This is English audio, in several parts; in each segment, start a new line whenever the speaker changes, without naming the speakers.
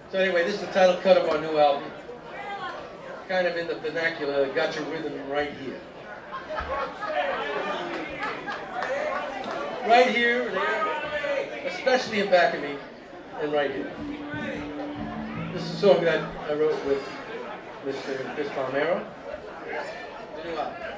So anyway, this is the title cut of our new album. Kind of in the vernacular, got your rhythm right here. Right here, there, especially in back of me, and right here. This is a song that I wrote with Mr. Chris Palmero. The new album.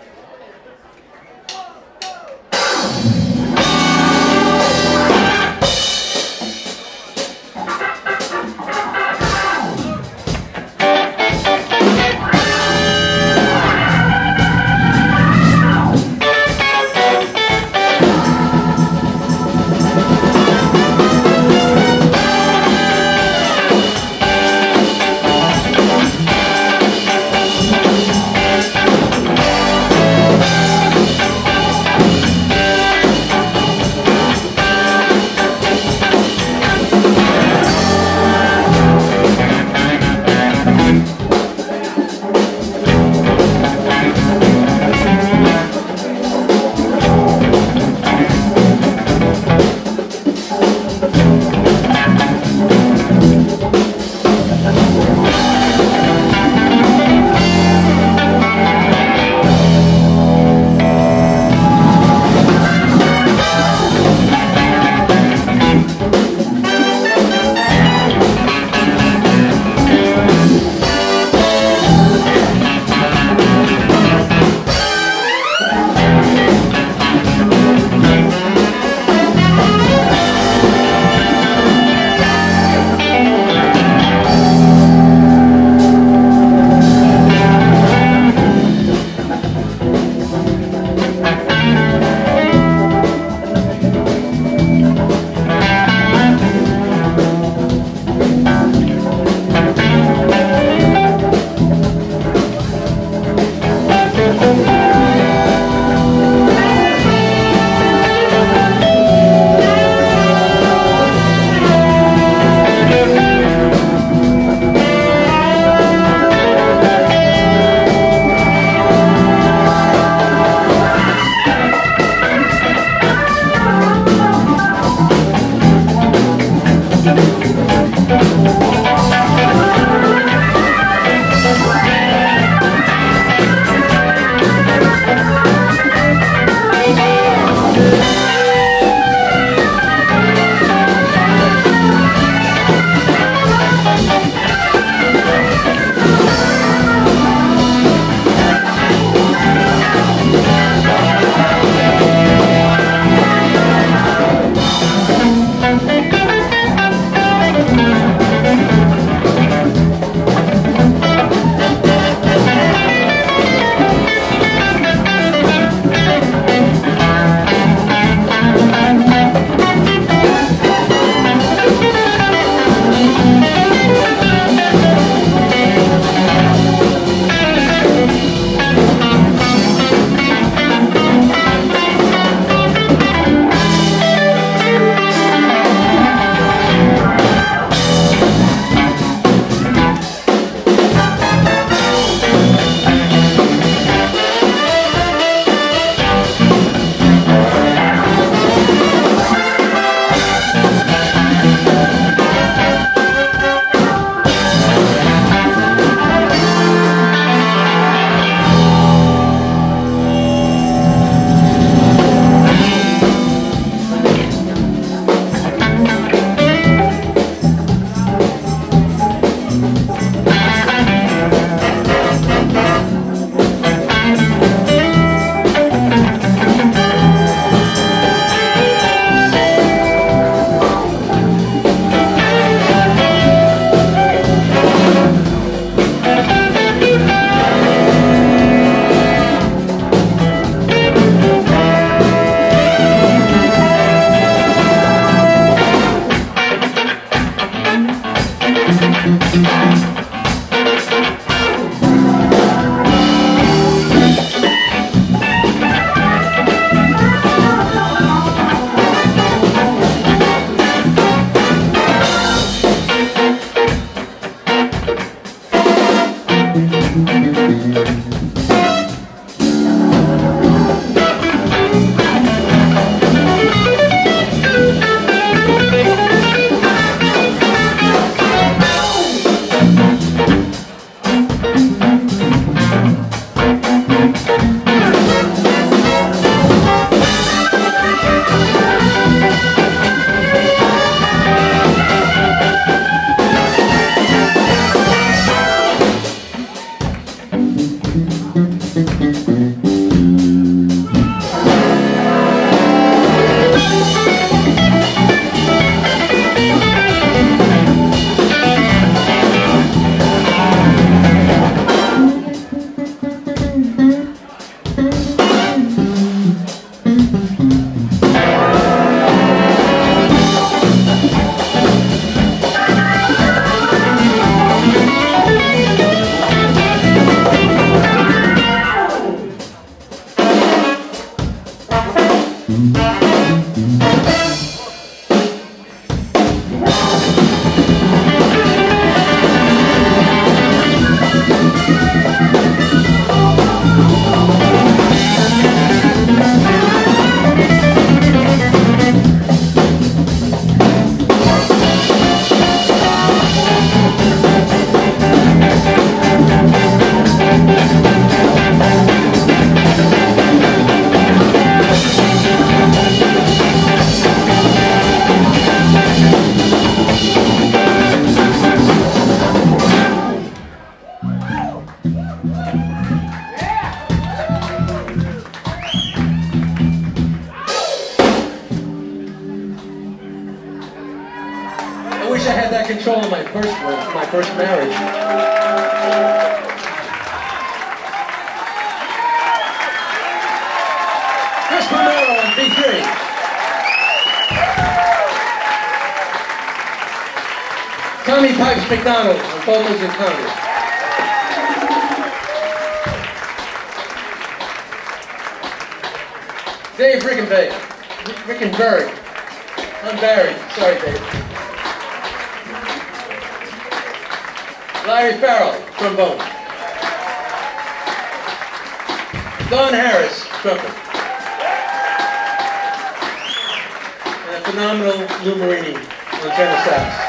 first one, my first marriage. Palmero on B3. Tommy Pipes McDonnell on vocals and congas. Dave Rickenberg on Barry. Sorry, Dave. Larry Farrell, trombone. Don Harris, trumpet. Phenomenal Lou Marini on tenor sax.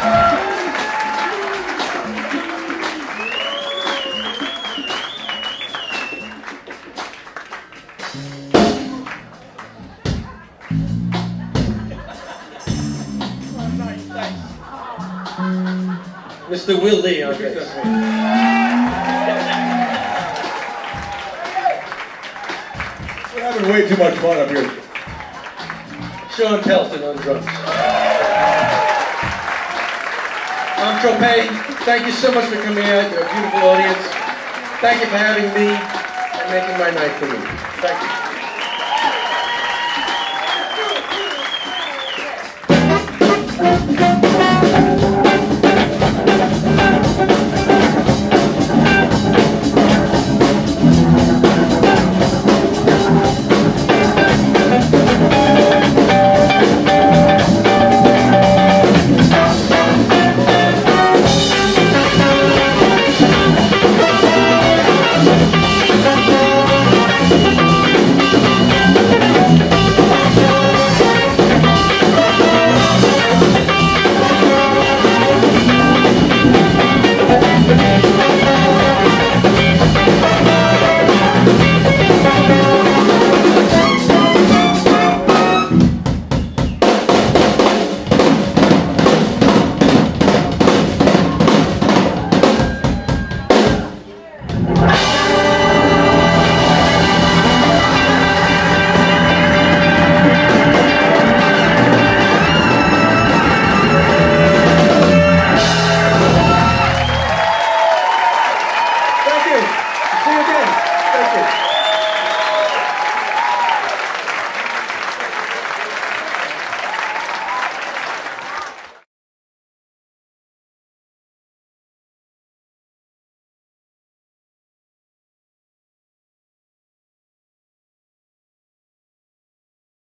Mr. Will Lee on bass.
We're having way too much fun up here.
Shawn Pelton on drums. I'm Tropea. Thank you so much for coming out. You're a beautiful audience. Thank you for having me and making my night for me. Thank you.